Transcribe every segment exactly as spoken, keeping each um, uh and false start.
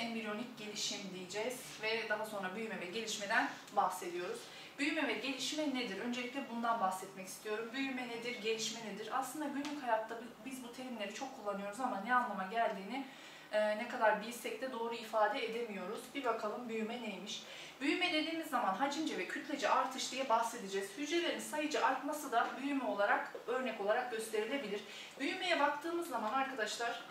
embriyonik gelişim diyeceğiz ve daha sonra büyüme ve gelişmeden bahsediyoruz. Büyüme ve gelişme nedir? Öncelikle bundan bahsetmek istiyorum. Büyüme nedir, gelişme nedir? Aslında günlük hayatta biz bu terimleri çok kullanıyoruz ama ne anlama geldiğini e, ne kadar bilsek de doğru ifade edemiyoruz. Bir bakalım büyüme neymiş? Büyüme dediğimiz zaman hacimce ve kütlece artış diye bahsedeceğiz. Hücrelerin sayıca artması da büyüme olarak, örnek olarak gösterilebilir. Büyümeye baktığımız zaman arkadaşlar,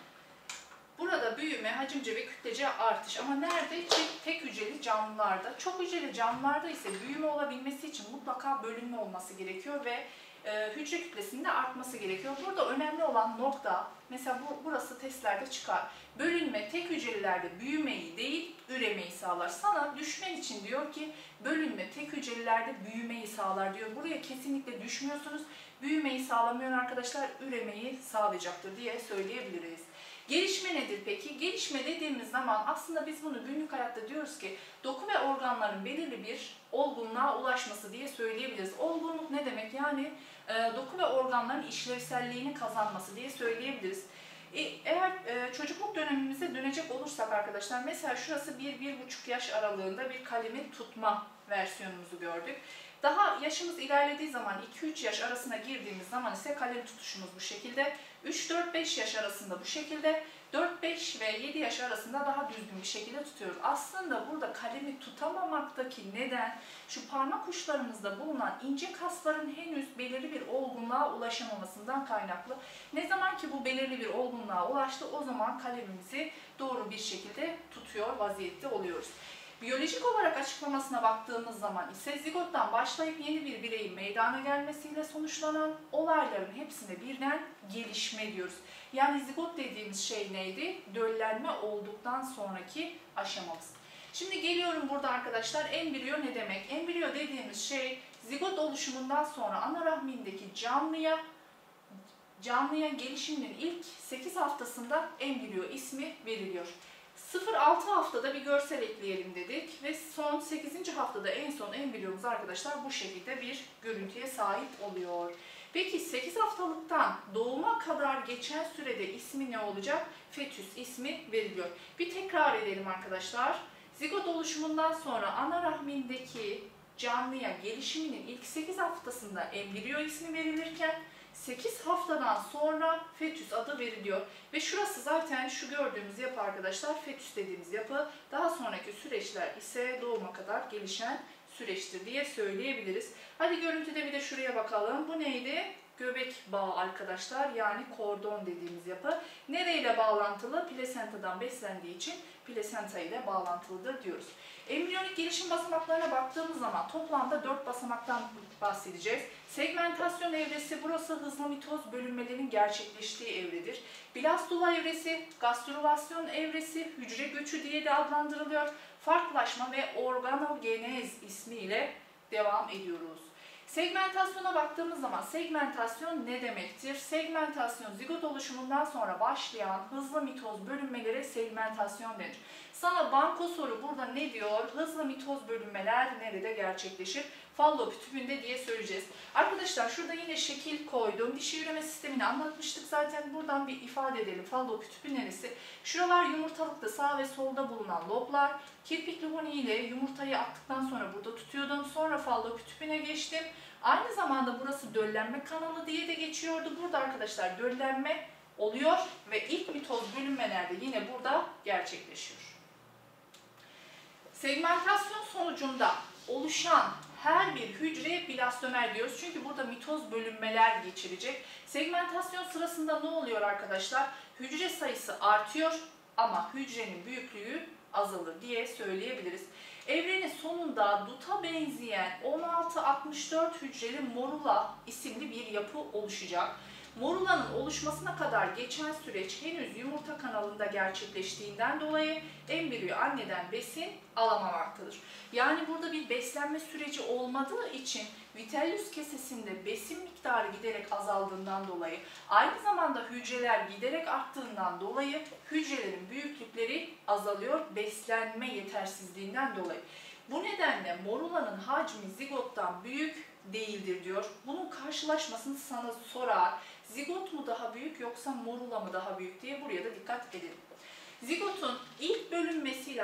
burada büyüme, hacimce ve kütlece artış ama nerede? Tek hücreli canlılarda. Çok hücreli canlılarda ise büyüme olabilmesi için mutlaka bölünme olması gerekiyor ve e, hücre kütlesinin de artması gerekiyor. Burada önemli olan nokta, mesela bu, burası testlerde çıkar. Bölünme tek hücrelilerde büyümeyi değil, üremeyi sağlar. Sana düşmen için diyor ki bölünme tek hücrelilerde büyümeyi sağlar diyor. Buraya kesinlikle düşmüyorsunuz. Büyümeyi sağlamıyor arkadaşlar, üremeyi sağlayacaktır diye söyleyebiliriz. Gelişme nedir peki? Gelişme dediğimiz zaman aslında biz bunu günlük hayatta diyoruz ki doku ve organların belirli bir olgunluğa ulaşması diye söyleyebiliriz. Olgunluk ne demek? Yani e, doku ve organların işlevselliğini kazanması diye söyleyebiliriz. E, eğer e, çocukluk dönemimize dönecek olursak arkadaşlar, mesela şurası bir bir buçuk yaş aralığında bir kalemi tutma versiyonumuzu gördük. Daha yaşımız ilerlediği zaman iki üç yaş arasına girdiğimiz zaman ise kalem tutuşumuz bu şekilde. üç dört beş yaş arasında bu şekilde. dört beş ve yedi yaş arasında daha düzgün bir şekilde tutuyoruz. Aslında burada kalemi tutamamaktaki neden şu parmak uçlarımızda bulunan ince kasların henüz belirli bir olgunluğa ulaşamamasından kaynaklı. Ne zaman ki bu belirli bir olgunluğa ulaştı, o zaman kalemimizi doğru bir şekilde tutuyor vaziyette oluyoruz. Biyolojik olarak açıklamasına baktığımız zaman ise zigottan başlayıp yeni bir bireyin meydana gelmesiyle sonuçlanan olayların hepsine birden gelişme diyoruz. Yani zigot dediğimiz şey neydi? Döllenme olduktan sonraki aşamamız. Şimdi geliyorum burada arkadaşlar, embriyo ne demek? Embriyo dediğimiz şey zigot oluşumundan sonra ana rahmindeki canlıya canlıya gelişiminin ilk sekiz haftasında embriyo ismi veriliyor. sıfır altı haftada bir görsel ekleyelim dedik ve son sekizinci haftada en son embriyomuz arkadaşlar bu şekilde bir görüntüye sahip oluyor. Peki sekiz haftalıktan doğuma kadar geçen sürede ismi ne olacak? Fetüs ismi veriliyor. Bir tekrar edelim arkadaşlar. Zigot oluşumundan sonra ana rahmindeki canlıya gelişiminin ilk sekiz haftasında embriyo ismi verilirken sekiz haftadan sonra fetüs adı veriliyor. Ve şurası zaten şu gördüğümüz yapı arkadaşlar fetüs dediğimiz yapı. Daha sonraki süreçler ise doğuma kadar gelişen süreçtir diye söyleyebiliriz. Hadi görüntüde bir de şuraya bakalım. Bu neydi? Göbek bağı arkadaşlar, yani kordon dediğimiz yapı. Nereyle bağlantılı? Plasentadan beslendiği için plasenta ile bağlantılıdır diyoruz. Embriyonik gelişim basamaklarına baktığımız zaman toplamda dört basamaktan bahsedeceğiz. Segmentasyon evresi, burası hızlı mitoz bölünmelerin gerçekleştiği evredir. Blastula evresi, gastrülasyon evresi, hücre göçü diye de adlandırılıyor. Farklılaşma ve organogenez ismiyle devam ediyoruz. Segmentasyona baktığımız zaman segmentasyon ne demektir? Segmentasyon zigot oluşumundan sonra başlayan hızlı mitoz bölünmelere segmentasyon denir. Sana banko soru burada ne diyor? Hızlı mitoz bölünmeler nerede gerçekleşir? Fallop tüpünde diye söyleyeceğiz. Arkadaşlar şurada yine şekil koydum. Dişi üreme sistemini anlatmıştık zaten. Buradan bir ifade edelim. Fallop tüpü neresi? Şuralar yumurtalıkta sağ ve solda bulunan loblar. Kirpikli huni ile yumurtayı attıktan sonra burada tutuyordum. Sonra fallop tüpüne geçtim. Aynı zamanda burası döllenme kanalı diye de geçiyordu. Burada arkadaşlar döllenme oluyor ve ilk mitoz bölünmelerde yine burada gerçekleşiyor. Segmentasyon sonucunda oluşan her bir hücreye blastomer diyoruz. Çünkü burada mitoz bölünmeler geçirecek. Segmentasyon sırasında ne oluyor arkadaşlar? Hücre sayısı artıyor ama hücrenin büyüklüğü azalır diye söyleyebiliriz. Evrenin sonunda duta benzeyen on altı altmış dört hücreli morula isimli bir yapı oluşacak. Morulanın oluşmasına kadar geçen süreç henüz yumurta kanalında gerçekleştiğinden dolayı embriyo anneden besin alamamaktadır. Yani burada bir beslenme süreci olmadığı için vitellus kesesinde besin miktarı giderek azaldığından dolayı, aynı zamanda hücreler giderek arttığından dolayı hücrelerin büyüklükleri azalıyor beslenme yetersizliğinden dolayı. Bu nedenle morulanın hacmi zigottan büyük değildir diyor. Bunun karşılaşmasını sana sorar. Zigot mu daha büyük yoksa morula mı daha büyük diye buraya da dikkat edelim. Zigotun ilk bölünmesi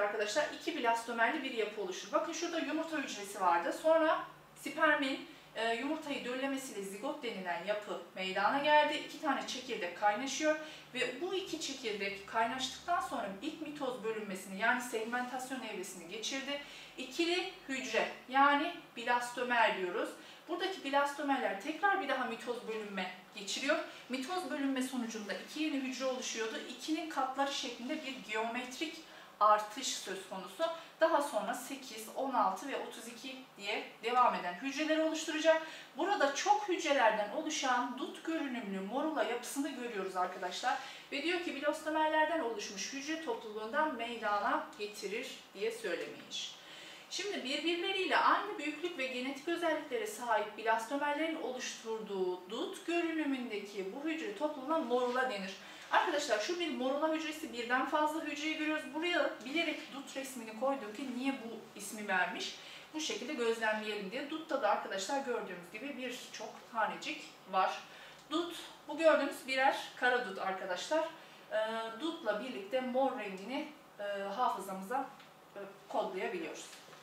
arkadaşlar iki blastomerli bir yapı oluşur. Bakın şurada yumurta hücresi vardı. Sonra spermin e, yumurtayı döllemesiyle zigot denilen yapı meydana geldi. İki tane çekirdek kaynaşıyor ve bu iki çekirdek kaynaştıktan sonra ilk mitoz bölünmesini yani segmentasyon evresini geçirdi. İkili hücre yani blastomer diyoruz. Buradaki blastomerler tekrar bir daha mitoz bölünme geçiriyor. Mitoz bölünme sonucunda iki yeni hücre oluşuyordu. İkinin katları şeklinde bir geometrik artış söz konusu. Daha sonra sekiz, on altı ve otuz iki diye devam eden hücreleri oluşturacak. Burada çok hücrelerden oluşan dut görünümlü morula yapısını görüyoruz arkadaşlar. Ve diyor ki blastomerlerden oluşmuş hücre topluluğundan meydana getirir diye söylemiş. Şimdi birbirleriyle aynı büyüklük ve genetik özelliklere sahip blastomerlerin oluşturduğu dut görünümündeki bu hücre topluluğuna morula denir. Arkadaşlar şu bir morula hücresi, birden fazla hücreyi görüyoruz. Buraya bilerek dut resmini koydum ki niye bu ismi vermiş? Bu şekilde gözlemleyelim diye. Dutta da arkadaşlar gördüğümüz gibi birçok tanecik var. Dut, bu gördüğünüz birer kara dut arkadaşlar. E, dutla birlikte mor rengini e, hafızamıza e, kodlayabiliyoruz.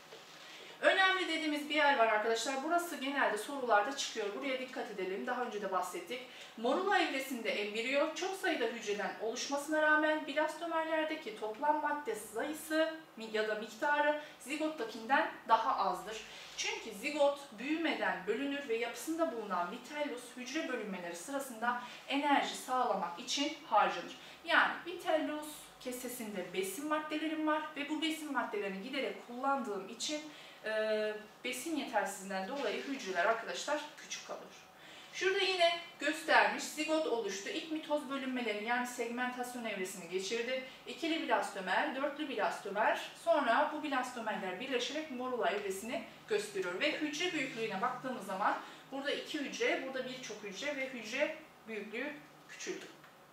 Önemli dediğimiz bir yer var arkadaşlar. Burası genelde sorularda çıkıyor. Buraya dikkat edelim. Daha önce de bahsettik. Morula evresinde embriyo çok sayıda hücreden oluşmasına rağmen blastomerlerdeki toplam madde sayısı ya da miktarı zigottakinden daha azdır. Çünkü zigot büyümeden bölünür ve yapısında bulunan vitellus hücre bölünmeleri sırasında enerji sağlamak için harcanır. Yani vitellus kesesinde besin maddelerim var ve bu besin maddelerini giderek kullandığım için e, besin yetersizliğinden dolayı hücreler arkadaşlar küçük kalır. Şurada yine göstermiş, zigot oluştu. İlk mitoz bölünmelerini yani segmentasyon evresini geçirdi. İkili blastomer, dörtlü blastomer, sonra bu blastomerler birleşerek morula evresini gösteriyor. Ve hücre büyüklüğüne baktığımız zaman burada iki hücre, burada birçok hücre ve hücre büyüklüğü küçüldü.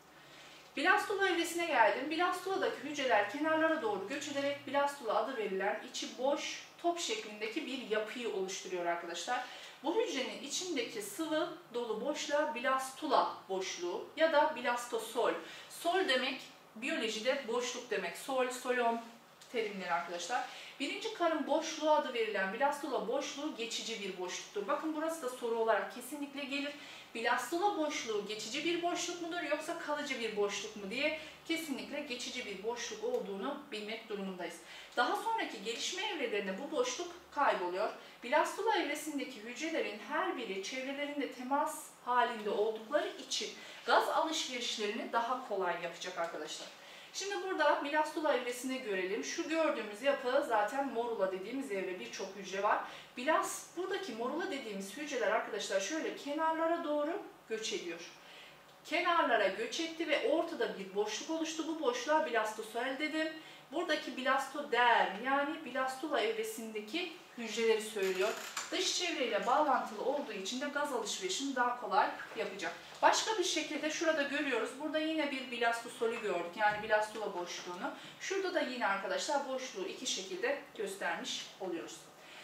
Blastula evresine geldim. Blastula'daki hücreler kenarlara doğru göç ederek blastula adı verilen içi boş top şeklindeki bir yapıyı oluşturuyor arkadaşlar. Bu hücrenin içindeki sıvı dolu boşluğa blastula boşluğu ya da blastosol. Sol demek biyolojide boşluk demek. Sol, solom terimleri arkadaşlar. Birinci karın boşluğu adı verilen blastula boşluğu geçici bir boşluktur. Bakın burası da soru olarak kesinlikle gelir. Blastula boşluğu geçici bir boşluk mudur yoksa kalıcı bir boşluk mu diye kesinlikle geçici bir boşluk olduğunu bilmek durumundayız. Daha sonraki gelişme evrelerinde bu boşluk kayboluyor. Blastula evresindeki hücrelerin her biri çevrelerinde temas halinde oldukları için gaz alışverişlerini daha kolay yapacak arkadaşlar. Şimdi burada blastula evresini görelim. Şu gördüğümüz yapı zaten morula dediğimiz evre, birçok hücre var. Blast, buradaki morula dediğimiz hücreler arkadaşlar şöyle kenarlara doğru göç ediyor. Kenarlara göç etti ve ortada bir boşluk oluştu. Bu boşluğa blastosol dedim. Buradaki blastoderm yani blastula evresindeki hücreleri söylüyor. Dış çevreyle bağlantılı olduğu için de gaz alışverişini daha kolay yapacak. Başka bir şekilde şurada görüyoruz. Burada yine bir blastosolü gördük. Yani blastula boşluğunu. Şurada da yine arkadaşlar boşluğu iki şekilde göstermiş oluyoruz.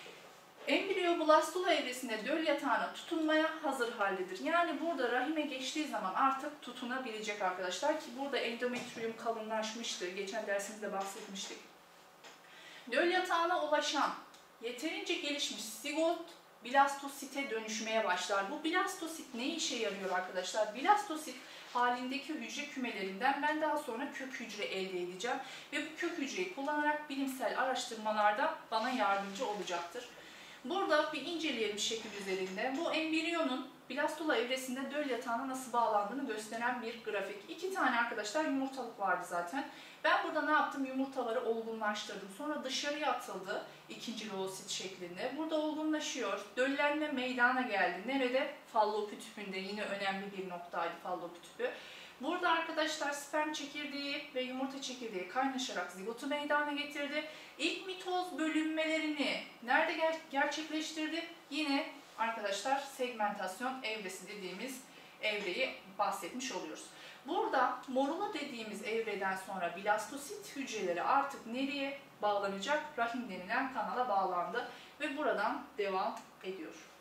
Embriyo blastula evresinde döl yatağına tutunmaya hazır haldedir. Yani burada rahime geçtiği zaman artık tutunabilecek arkadaşlar ki burada endometrium kalınlaşmıştır. Geçen dersimizde bahsetmiştik. Döl yatağına ulaşan yeterince gelişmiş zigot blastosite dönüşmeye başlar. Bu blastosit ne işe yarıyor arkadaşlar? Blastosit halindeki hücre kümelerinden ben daha sonra kök hücre elde edeceğim. Ve bu kök hücreyi kullanarak bilimsel araştırmalarda bana yardımcı olacaktır. Burada bir inceleyelim şekil üzerinde. Bu embriyonun blastula evresinde döl yatağına nasıl bağlandığını gösteren bir grafik. İki tane arkadaşlar yumurtalık vardı zaten. Ben burada ne yaptım? Yumurtaları olgunlaştırdım. Sonra dışarıya atıldı ikinci loosit şeklinde. Burada olgunlaşıyor. Döllenme meydana geldi. Nerede? Fallop tüpünde. Yine önemli bir noktaydı fallop tüpü. Burada arkadaşlar sperm çekirdeği ve yumurta çekirdeği kaynaşarak zigotu meydana getirdi. İlk mitoz bölünmelerini nerede ger gerçekleştirdi? Yine arkadaşlar segmentasyon evresi dediğimiz evreyi bahsetmiş oluyoruz. Burada morula dediğimiz evreden sonra blastosit hücreleri artık nereye bağlanacak? Rahim denilen kanala bağlandı ve buradan devam ediyor.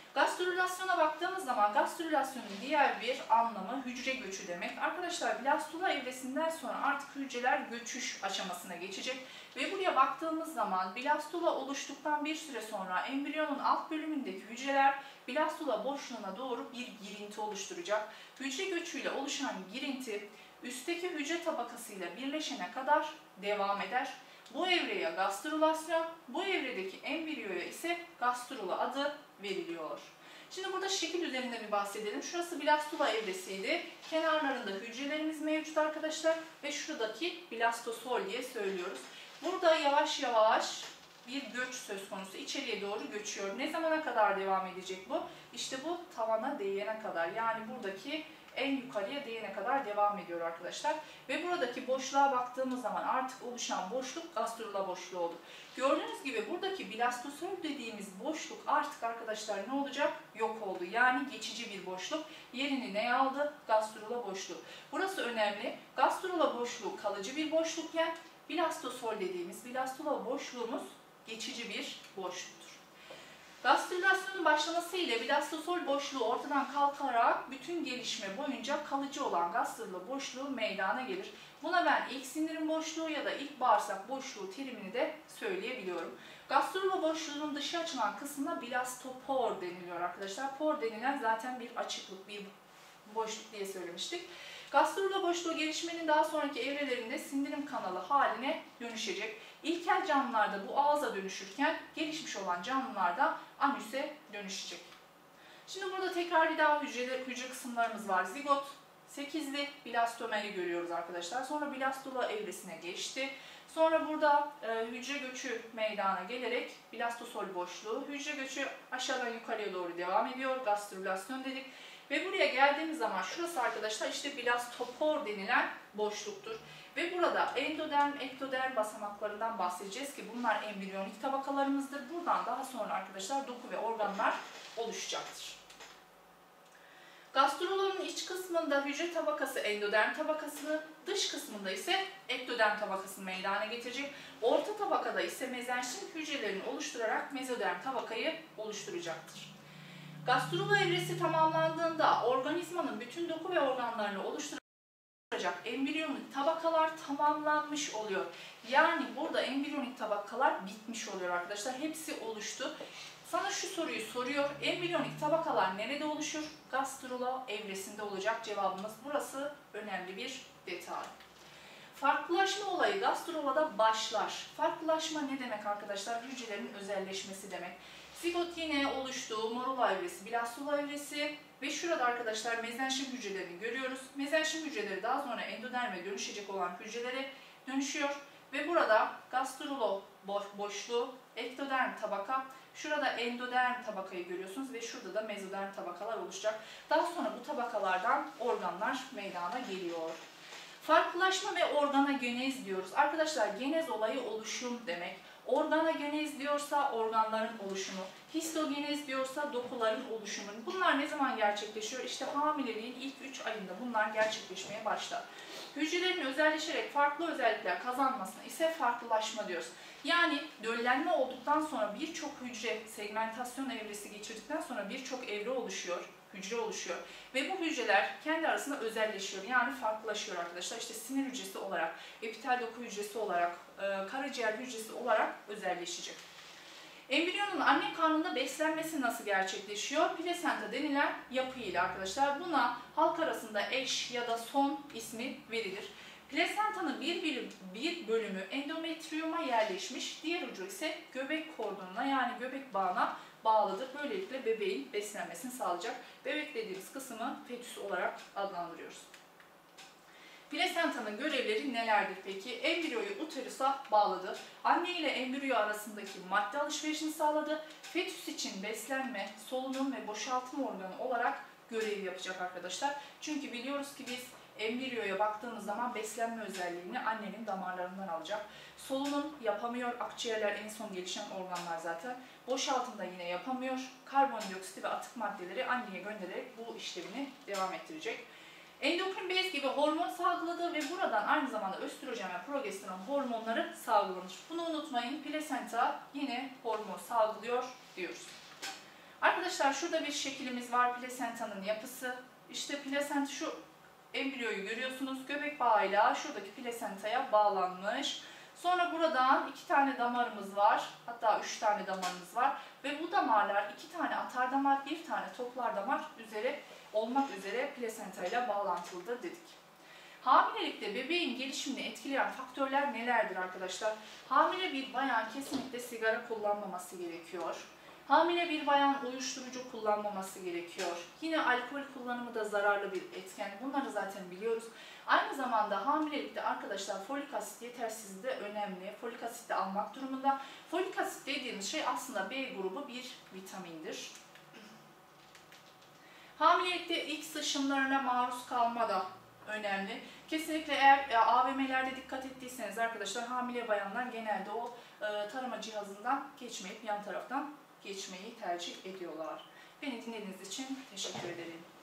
Gastrülasyona baktığımız zaman gastrülasyonun diğer bir anlamı hücre göçü demek. Arkadaşlar blastula evresinden sonra artık hücreler göçüş aşamasına geçecek. Ve buraya baktığımız zaman blastula oluştuktan bir süre sonra embriyonun alt bölümündeki hücreler blastula boşluğuna doğru bir girinti oluşturacak. Hücre göçüyle oluşan girinti üstteki hücre tabakasıyla birleşene kadar devam eder. Bu evreye gastrülasyon, bu evredeki embriyoya ise gastrula adı veriliyor. Şimdi burada şekil üzerinde bir bahsedelim. Şurası blastula evresiydi. Kenarlarında hücrelerimiz mevcut arkadaşlar ve şuradaki blastosol diye söylüyoruz. Burada yavaş yavaş bir göç söz konusu. İçeriye doğru göçüyor. Ne zamana kadar devam edecek bu? İşte bu tavana değene kadar. Yani buradaki en yukarıya değene kadar devam ediyor arkadaşlar. Ve buradaki boşluğa baktığımız zaman artık oluşan boşluk gastrula boşluğu oldu. Gördüğünüz gibi buradaki blastosol dediğimiz boşluk artık arkadaşlar ne olacak? Yok oldu. Yani geçici bir boşluk. Yerini ne aldı? Gastrula boşluğu. Burası önemli. Gastrula boşluğu kalıcı bir boşlukken blastosol dediğimiz blastula boşluğumuz geçici bir boşluktur. Gastrülasyonun başlaması ile blastosol boşluğu ortadan kalkarak bütün gelişme boyunca kalıcı olan gastrula boşluğu meydana gelir. Buna ben ilk sindirim boşluğu ya da ilk bağırsak boşluğu terimini de söyleyebiliyorum. Gastrula boşluğunun dışı açılan kısmına blastopor deniliyor arkadaşlar. Por denilen zaten bir açıklık, bir boşluk diye söylemiştik. Gastrula boşluğu gelişmenin daha sonraki evrelerinde sindirim kanalı haline dönüşecek. İlkel canlılarda bu ağza dönüşürken gelişmiş olan canlılarda anüse dönüşecek. Şimdi burada tekrar bir daha hücre, hücre kısımlarımız var. Zigot, sekizli blastomeri görüyoruz arkadaşlar. Sonra blastula evresine geçti. Sonra burada e, hücre göçü meydana gelerek blastosol boşluğu, hücre göçü aşağıdan yukarıya doğru devam ediyor. Gastrülasyon dedik. Ve buraya geldiğimiz zaman şurası arkadaşlar işte blastopor denilen boşluktur. Ve burada endoderm, ektoderm basamaklarından bahsedeceğiz ki bunlar embriyonik tabakalarımızdır. Buradan daha sonra arkadaşlar doku ve organlar oluşacaktır. Gastrulonun iç kısmında hücre tabakası endoderm tabakasını, dış kısmında ise ektoderm tabakasını meydana getirecek. Orta tabakada ise mezenşim hücrelerini oluşturarak mezoderm tabakayı oluşturacaktır. Gastrula evresi tamamlandığında organizmanın bütün doku ve organlarını oluşturacak embriyonik tabakalar tamamlanmış oluyor. Yani burada embriyonik tabakalar bitmiş oluyor arkadaşlar. Hepsi oluştu. Sana şu soruyu soruyor. Embriyonik tabakalar nerede oluşur? Gastrula evresinde olacak cevabımız. Burası önemli bir detay. Farklılaşma olayı gastrulada başlar. Farklılaşma ne demek arkadaşlar? Hücrelerin özelleşmesi demek. Zigot yine oluştu. Morula evresi, blastula evresi ve şurada arkadaşlar mezenşim hücrelerini görüyoruz. Mezenşim hücreleri daha sonra endoderme dönüşecek olan hücrelere dönüşüyor. Ve burada gastrulo boşluğu, ektoderm tabaka, şurada endoderm tabakayı görüyorsunuz ve şurada da mezoderm tabakalar oluşacak. Daha sonra bu tabakalardan organlar meydana geliyor. Farklılaşma ve organogenez diyoruz. Arkadaşlar genez olayı oluşum demek. Organogenez diyorsa organların oluşumu, histogenez diyorsa dokuların oluşumu. Bunlar ne zaman gerçekleşiyor? İşte hamileliğin ilk üç ayında bunlar gerçekleşmeye başlar. Hücrelerin özelleşerek farklı özellikler kazanmasına ise farklılaşma diyoruz. Yani döllenme olduktan sonra birçok hücre segmentasyon evresi geçirdikten sonra birçok evre oluşuyor, hücre oluşuyor. Ve bu hücreler kendi arasında özelleşiyor. Yani farklılaşıyor arkadaşlar. İşte sinir hücresi olarak, epitel doku hücresi olarak, karaciğer hücresi olarak özelleşecek. Embriyonun anne karnında beslenmesi nasıl gerçekleşiyor? Plasenta denilen yapı ile arkadaşlar. Buna halk arasında eş ya da son ismi verilir. Plasentanın bir, bir bölümü endometriyuma yerleşmiş, diğer ucu ise göbek kordonuna yani göbek bağına bağlıdır. Böylelikle bebeğin beslenmesini sağlayacak. Bebek dediğimiz kısmı fetüs olarak adlandırıyoruz. Plasentanın görevleri nelerdir peki? Embriyoyu uterusa bağladı. Anne ile embriyo arasındaki madde alışverişini sağladı. Fetüs için beslenme, solunum ve boşaltım organı olarak görev yapacak arkadaşlar. Çünkü biliyoruz ki biz embriyoya baktığımız zaman beslenme özelliğini annenin damarlarından alacak. Solunum yapamıyor. Akciğerler en son gelişen organlar zaten. Boşaltım da yine yapamıyor. Karbondioksit ve atık maddeleri anneye göndererek bu işlemini devam ettirecek. Endokrin bez gibi hormon salgıladı ve buradan aynı zamanda östrojen ve progesteron hormonları salgılanır. Bunu unutmayın. Plasenta yine hormon salgılıyor diyoruz. Arkadaşlar şurada bir şekilimiz var, plasentanın yapısı. İşte plasenta, şu embriyoyu görüyorsunuz, göbek bağıyla şuradaki plasentaya bağlanmış. Sonra buradan iki tane damarımız var, hatta üç tane damarımız var ve bu damarlar iki tane atar damar, bir tane toplar damar üzere olmak üzere plasenta ile bağlantılıdır dedik. Hamilelikte bebeğin gelişimini etkileyen faktörler nelerdir arkadaşlar? Hamile bir bayan kesinlikle sigara kullanmaması gerekiyor. Hamile bir bayan uyuşturucu kullanmaması gerekiyor. Yine alkol kullanımı da zararlı bir etken. Bunları zaten biliyoruz. Aynı zamanda hamilelikte arkadaşlar folik asit yetersizliği de önemli. Folik asit de almak durumunda. Folik asit dediğimiz şey aslında B grubu bir vitamindir. Hamilelikte ilk sıçramalarına maruz kalma da önemli. Kesinlikle eğer A V M'lerde dikkat ettiyseniz arkadaşlar, hamile bayanlar genelde o e, tarama cihazından geçmeyip yan taraftan geçmeyi tercih ediyorlar. Beni dinlediğiniz için teşekkür ederim.